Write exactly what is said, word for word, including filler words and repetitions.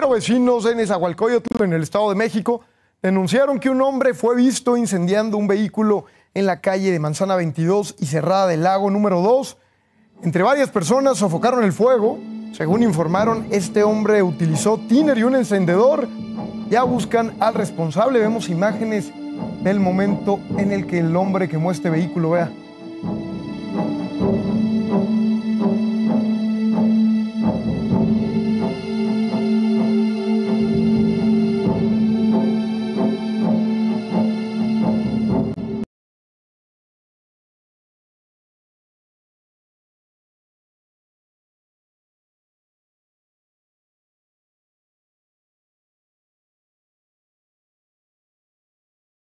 Bueno, vecinos en Nezahualcóyotl, en el Estado de México, denunciaron que un hombre fue visto incendiando un vehículo en la calle de Manzana veintidós y Cerrada del Lago número dos. Entre varias personas sofocaron el fuego. Según informaron, este hombre utilizó tiner y un encendedor. Ya buscan al responsable. Vemos imágenes del momento en el que el hombre quemó este vehículo. Vea.